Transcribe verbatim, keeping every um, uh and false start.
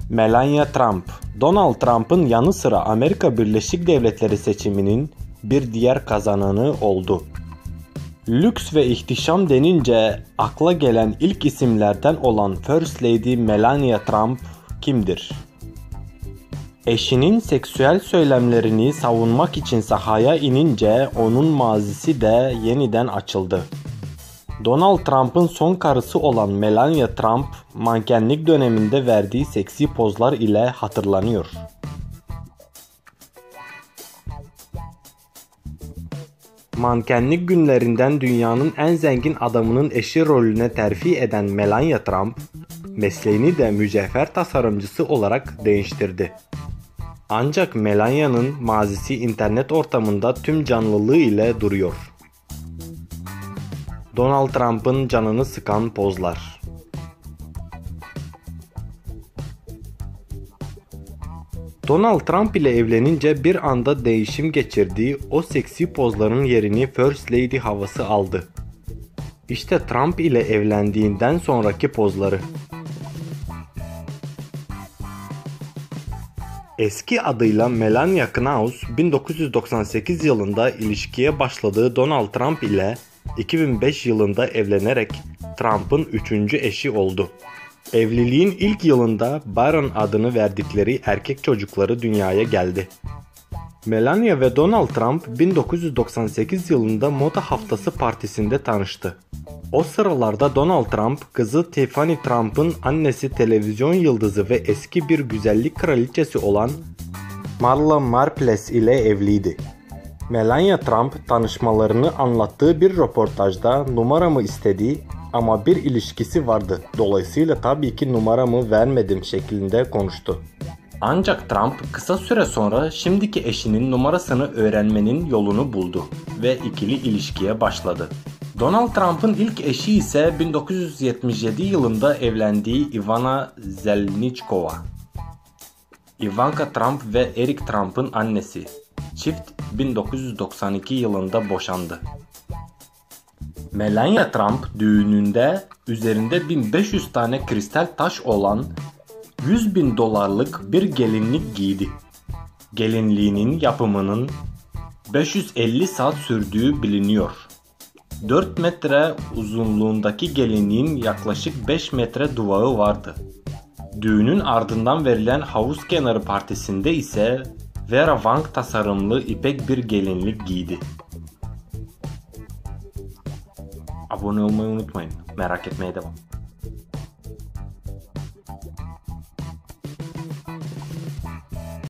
Melania Trump, Donald Trump'ın yanı sıra Amerika Birleşik Devletleri seçiminin bir diğer kazananı oldu. Lüks ve ihtişam denince akla gelen ilk isimlerden olan First Lady Melania Trump kimdir? Eşinin seksüel söylemlerini savunmak için sahaya inince onun mazisi de yeniden açıldı. Donald Trump'ın son karısı olan Melania Trump, mankenlik döneminde verdiği seksi pozlar ile hatırlanıyor. Mankenlik günlerinden dünyanın en zengin adamının eşi rolüne terfi eden Melania Trump, mesleğini de mücevher tasarımcısı olarak değiştirdi. Ancak Melania'nın mazisi internet ortamında tüm canlılığı ile duruyor. Donald Trump'ın canını sıkan pozlar. Donald Trump ile evlenince bir anda değişim geçirdiği o seksi pozların yerini First Lady havası aldı. İşte Trump ile evlendiğinden sonraki pozları. Eski adıyla Melania Knauss, bin dokuz yüz doksan sekiz yılında ilişkiye başladığı Donald Trump ile iki bin beş yılında evlenerek Trump'ın üçüncü eşi oldu. Evliliğin ilk yılında Byron adını verdikleri erkek çocukları dünyaya geldi. Melania ve Donald Trump bin dokuz yüz doksan sekiz yılında Moda Haftası partisinde tanıştı. O sıralarda Donald Trump, kızı Tiffany Trump'ın annesi televizyon yıldızı ve eski bir güzellik kraliçesi olan Marla Marpless ile evliydi. Melania Trump tanışmalarını anlattığı bir röportajda numaramı istedi ama bir ilişkisi vardı. Dolayısıyla tabii ki numaramı vermedim şeklinde konuştu. Ancak Trump kısa süre sonra şimdiki eşinin numarasını öğrenmenin yolunu buldu ve ikili ilişkiye başladı. Donald Trump'ın ilk eşi ise bin dokuz yüz yetmiş yedi yılında evlendiği Ivana Zelničková. Ivanka Trump ve Eric Trump'ın annesi. Çift bin dokuz yüz doksan iki yılında boşandı. Melania Trump düğününde üzerinde bin beş yüz tane kristal taş olan yüz bin dolarlık bir gelinlik giydi. Gelinliğinin yapımının beş yüz elli saat sürdüğü biliniyor. dört metre uzunluğundaki gelinliğin yaklaşık beş metre duvağı vardı. Düğünün ardından verilen havuz kenarı partisinde ise Vera Wang tasarımlı ipek bir gelinlik giydi. Abone olmayı unutmayın. Merak etmeye devam.